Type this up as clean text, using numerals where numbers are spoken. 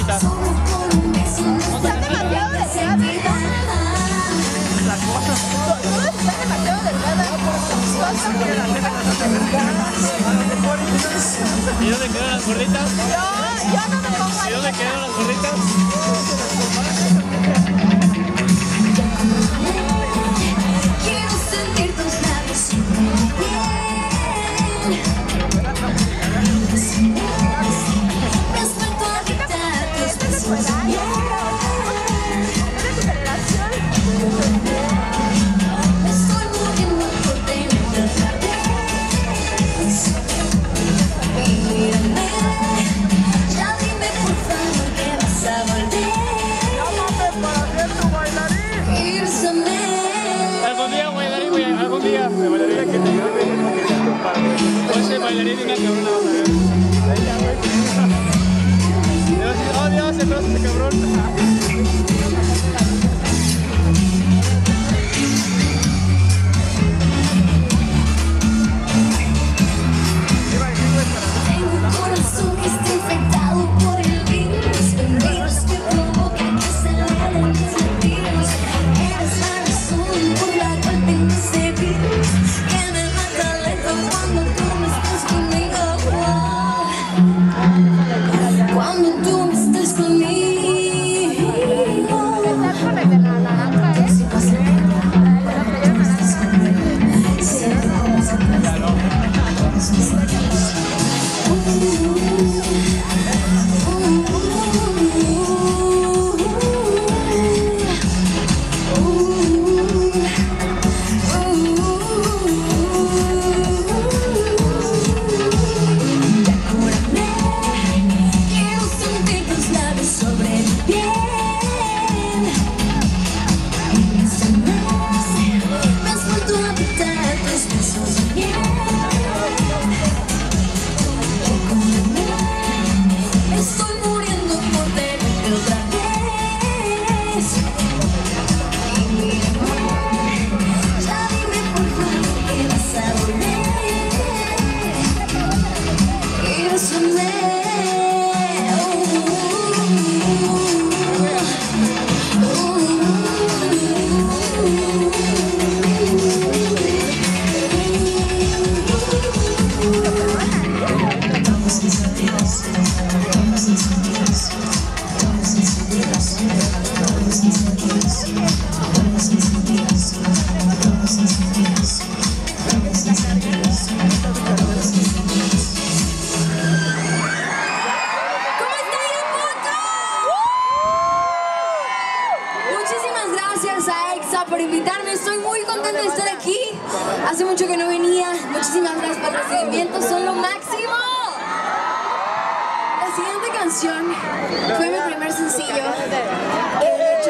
gordita. Estás demasiado delgada. Todas están demasiado delgadas. ¿Y dónde quedaron las gorditas? Yo no me pongo ¿Y dónde quedaron las gorditas? Quiero sentir tus labios en mi piel. Respecto a quitar tus besos de miel. Estoy muriendo por dentro otra vez. Mírame, ya dime por favor que vas a volver. Bésame. Algún día bailarín, güey, algún día me bailaría que te ayude porque es tu padre. Voy a ser bailarín de una cabrona, vas a ver. Ahí ya, güey. Le vas a decir, oh Dios, se traza este cabrón. Tengo un corazón que está infectado por el virus que provoca que se aceleren mis latidos. Eres la razón por la cual tengo ese virus que me mata lento cuando tú no estás conmigo. Cuando tú no estás conmigo. Quiero sentir tus labios sobre mi piel. Me has vuelto a quitar tus besos de miel. Estoy muriendo por tenerte otra vez. Y mírame, ya dime por favor que vas a volver. Y bésame. Muchísimas gracias a EXA por invitarme. Estoy muy contenta de estar aquí. Hace mucho que no venía. Muchísimas gracias por el recibimiento. Son lo máximo. La siguiente canción fue mi primer sencillo.